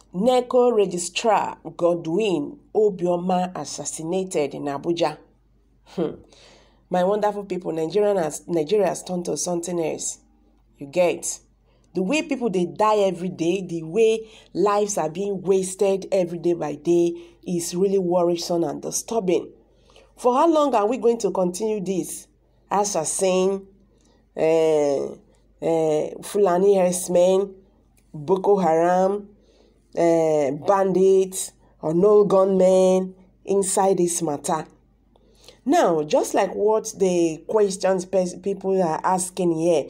NECO Registrar Godwin Obioma assassinated in Abuja. My wonderful people, Nigeria has turned to something else. You get the way people they die every day, the way lives are being wasted every day by day is really worrisome and disturbing. For how long are we going to continue this? Assassin, Fulani herdsmen, Boko Haram, bandits, or no gunmen inside this matter. Now, just like what the questions people are asking here,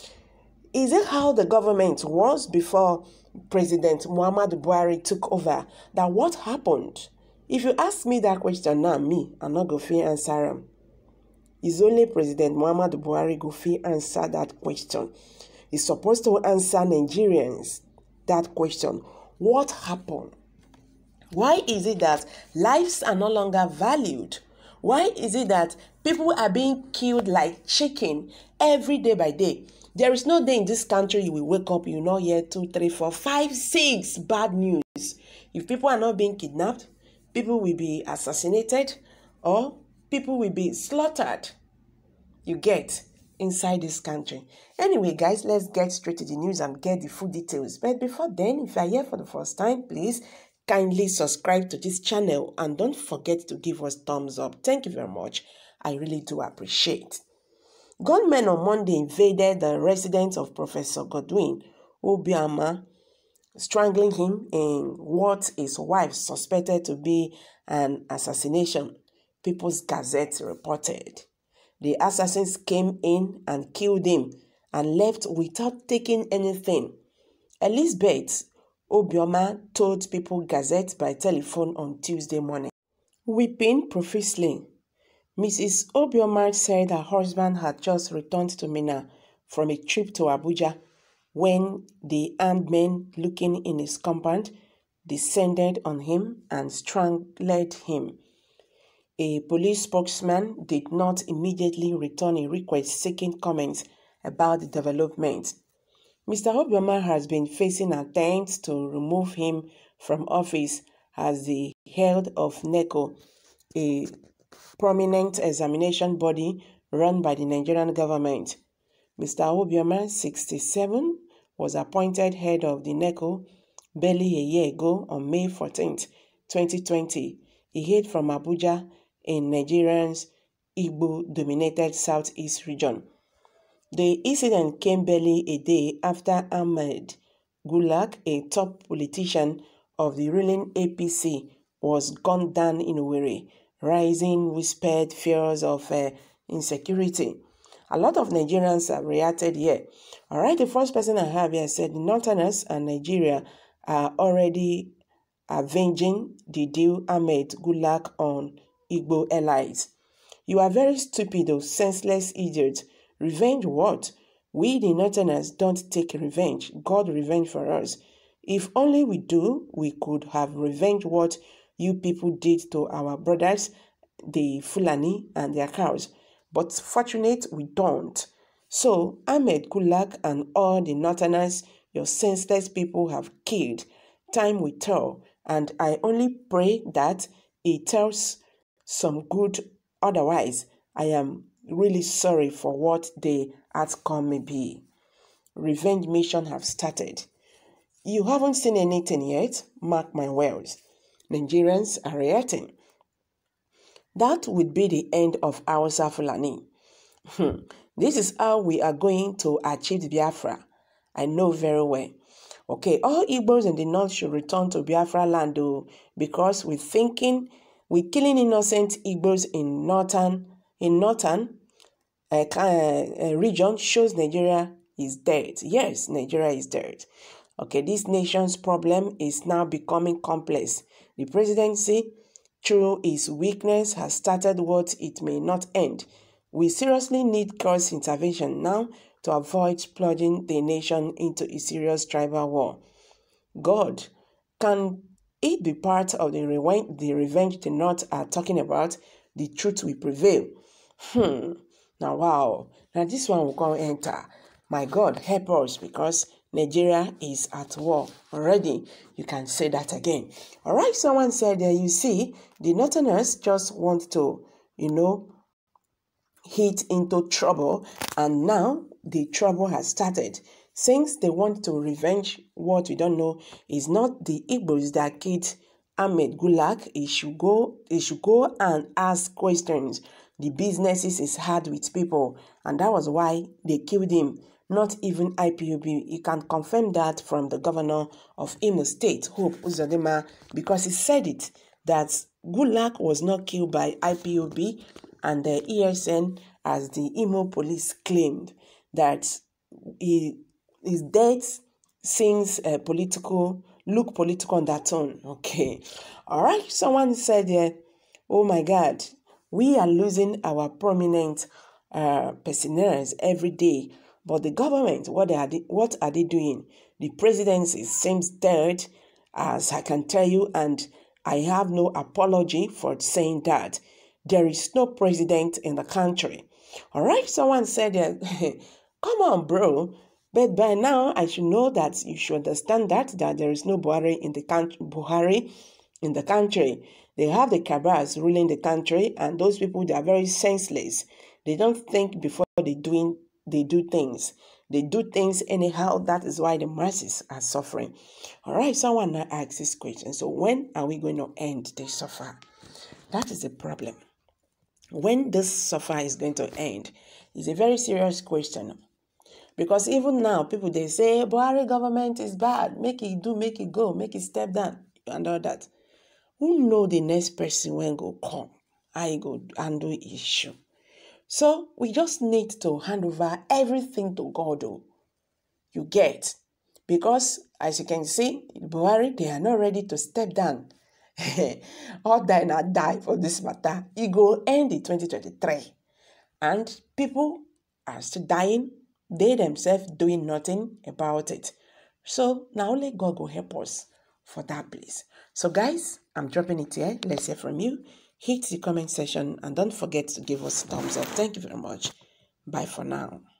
is it how the government was before President Muhammadu Buhari took over? That what happened? If you ask me that question now, I'm not going to answer them. It's only President Muhammadu Buhari go fit answer that question. He's supposed to answer Nigerians that question. What happened? Why is it that lives are no longer valued? Why is it that people are being killed like chicken every day by day? There is no day in this country you will wake up, you will not hear 2, 3, 4, 5, 6 bad news. If people are not being kidnapped, people will be assassinated, or people will be slaughtered. You get inside this country. Anyway, guys, let's get straight to the news and get the full details. But before then, if you are here for the first time, please kindly subscribe to this channel and don't forget to give us thumbs up. Thank you very much. I really do appreciate. Gunmen on Monday invaded the residence of Professor Godwin Obioma, strangling him in what his wife suspected to be an assassination, People's Gazette reported. The assassins came in and killed him and left without taking anything. Elizabeth Obioma told People's Gazette by telephone on Tuesday morning. Weeping profusely, Mrs. Obioma said her husband had just returned to Minna from a trip to Abuja when the armed men looking in his compound descended on him and strangled him. A police spokesman did not immediately return a request seeking comments about the development. Mr. Obioma has been facing attempts to remove him from office as the head of NECO, a prominent examination body run by the Nigerian government. Mr. Obioma, 67, was appointed head of the NECO barely a year ago on May 14, 2020. He hailed from Abuja in Nigeria's Igbo-dominated southeast region. The incident came barely a day after Ahmed Gulak, a top politician of the ruling APC, was gunned down in Owerri, raising whispered fears of insecurity. A lot of Nigerians have reacted here. All right, the first person I have here said the Northerners and Nigeria are already avenging the deal Ahmed Gulak on Igbo allies. You are very stupid, oh senseless idiot. Revenge what? We the Northerners don't take revenge. God revenge for us. If only we do, we could have revenged what you people did to our brothers, the Fulani and their cows. But fortunate we don't. So Ahmed Gulak and all the Northerners your senseless people have killed, time will tell, and I only pray that it tells some good. Otherwise, I am really sorry for what the outcome may be. Revenge mission have started. You haven't seen anything yet, mark my words. Nigerians are reacting. That would be the end of Hausa Fulani. This is how we are going to achieve Biafra. I know very well. Okay, all Igbos in the north should return to Biafra land because we're killing innocent Igbos in northern region shows Nigeria is dead. Yes, Nigeria is dead. Okay, this nation's problem is now becoming complex. The presidency, through its weakness, has started what it may not end. We seriously need God's intervention now to avoid plunging the nation into a serious tribal war. God, can it be part of the revenge the North are talking about? The truth will prevail. Now, wow. Now, this one will come enter. My God, help us, because Nigeria is at war already. You can say that again. All right, someone said, you see, the Northerners just want to, hit into trouble, and now the trouble has started. Since they want to revenge what we don't know is not the Igbos that killed Ahmed Gulak, he should go and ask questions. The businesses is hard with people, and that was why they killed him, not even IPOB. You can confirm that from the governor of Imo State, Hope Uzodinma, because he said it, that Gulak was not killed by IPOB and the ESN, as the Imo police claimed, that his death seems political on that tone. Okay. All right. Someone said, oh my God, we are losing our prominent personnel every day. But the government, what are they doing? The presidency seems dead, as I can tell you, and I have no apology for saying that. There is no president in the country. All right. Someone said, come on, bro. But by now, I should know that you should understand that there is no Buhari in the country. They have the cabals ruling the country, and those people, they are very senseless. They don't think before they do things. They do things anyhow. That is why the masses are suffering. All right, someone now asks this question. So when are we going to end this suffer? That is the problem. When this suffer is going to end is a very serious question. Because even now, people, they say, Buhari government is bad. Make it do, make it go, make it step down, and all that. Who know the next person when go come? I go handle issue. So we just need to hand over everything to God, though. You get. Because, as you can see, Buhari, they are not ready to step down. All die not die for this matter. It go end in 2023. And people are still dying. They themselves doing nothing about it. So now only God will help us for that place. So guys, I'm dropping it here. Let's hear from you. Hit the comment section and don't forget to give us a thumbs up. Thank you very much. Bye for now.